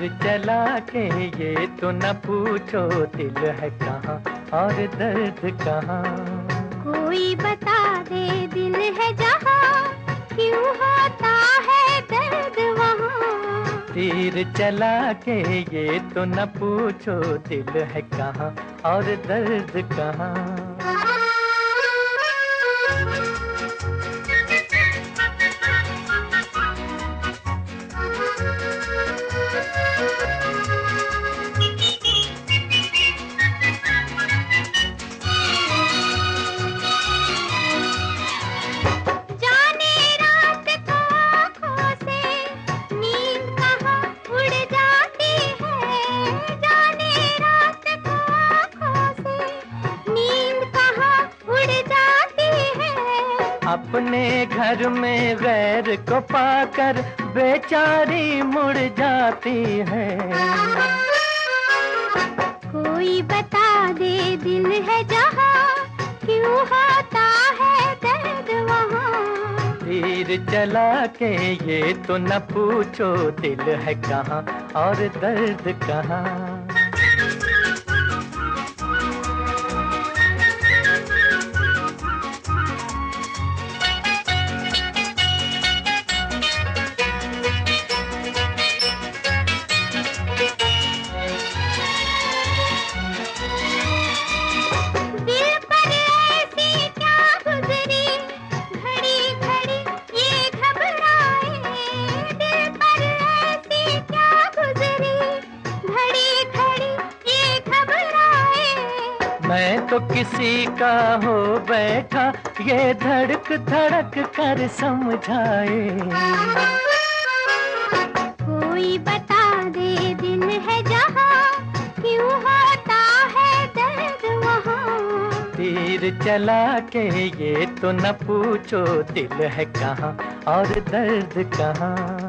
तीर चला के ये तो न पूछो दिल है कहाँ और दर्द कहाँ। कोई बता दे दिल है जहाँ, क्यों होता है दर्द वहाँ। तीर चला के ये तो न पूछो दिल है कहाँ और दर्द कहाँ। अपने घर में गैर को पाकर बेचारी मुड़ जाती है। कोई बता दे दिल है जहाँ, क्यों होता है दर्द वहाँ। तीर चला के ये तो न पूछो दिल है कहाँ और दर्द कहाँ। मैं तो किसी का हो बैठा ये धड़क धड़क कर समझाए। कोई बता दे दिल है जहाँ, क्यों होता है दर्द वहाँ। तीर चला के ये तो न पूछो दिल है कहाँ और दर्द कहाँ।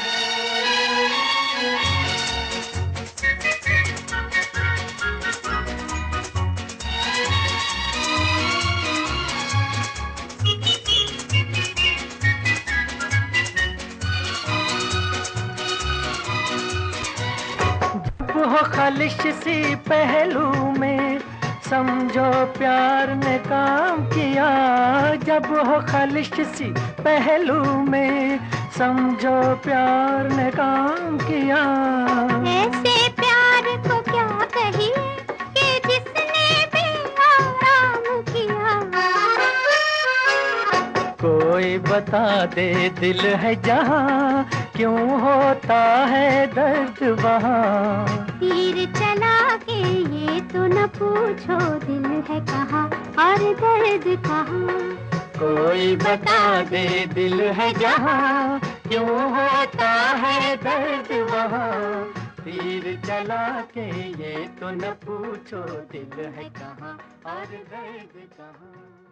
हो खालिश सी पहलू में समझो प्यार ने काम किया। जब हो खालिश सी पहलू में समझो प्यार ने काम किया। ऐसे प्यार को क्या कहिए कि जिसने भी आराम किया। कोई बता दे दिल है जहाँ, क्यों होता है दर्द वहाँ। तीर चला के ये तो न पूछो दिल है कहाँ और दर्द कहाँ। कोई बता दे दिल है जहाँ, क्यों होता है दर्द वहाँ। तीर चला के ये तो न पूछो दिल है कहाँ और दर्द कहाँ।